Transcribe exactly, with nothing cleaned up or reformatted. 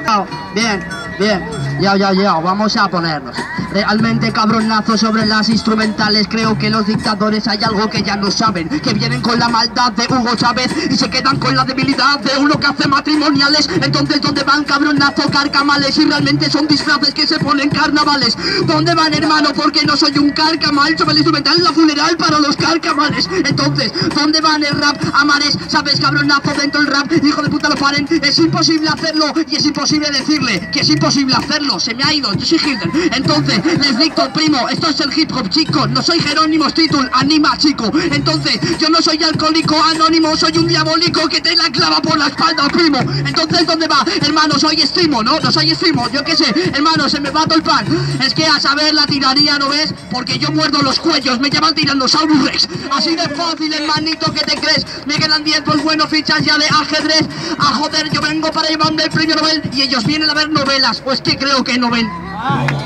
Bien, bien, ya, ya, ya, vamos a ponernos. Realmente cabronazo sobre las instrumentales. Creo que los dictadores hay algo que ya no saben, que vienen con la maldad de Hugo Chávez y se quedan con la debilidad de uno que hace matrimoniales. Entonces, ¿dónde van, cabronazo, carcamales? Y realmente son disfraces que se ponen carnavales. ¿Dónde van, hermano? Porque no soy un carcamal. Sobre el instrumental, la funeral para los carcamales. Entonces, ¿dónde van el rap? Amares, ¿sabes, cabronazo, dentro del rap? Hijo de puta, lo paren. Es imposible hacerlo y es imposible decirle que es imposible hacerlo. Se me ha ido, yo soy Hitler. Entonces, les dicto, primo, esto es el hip hop, chico. No soy Jerónimo Titul, anima, chico. Entonces, yo no soy alcohólico anónimo, soy un diabólico que te la clava por la espalda, primo. Entonces, ¿dónde va? Hermano, soy estrimo, ¿no? No soy estrimo, yo qué sé, hermano, se me va todo el pan. Es que a saber la tiraría, ¿no ves? Porque yo muerdo los cuellos, me llaman Tyrannosaurus Rex. Así de fácil, hermanito, ¿qué te crees? Me quedan diez, pues bueno, fichas ya de ajedrez. A joder, yo vengo para llevarme el premio Nobel y ellos vienen a ver novelas, pues que creo que no ven.